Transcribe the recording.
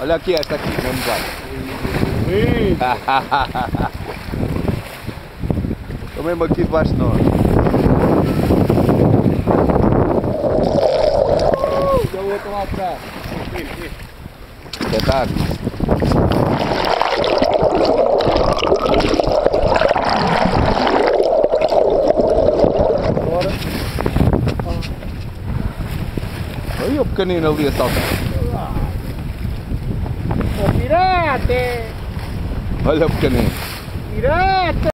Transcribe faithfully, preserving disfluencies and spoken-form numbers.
Olha aqui, essa aqui, vamos lá. Estou mesmo aqui debaixo de nós. Já o outro lá atrás. Espetáculo. Bora. Olha o pequenino ali a saltar. Ô pirata! Olha o pequenino. Pirata!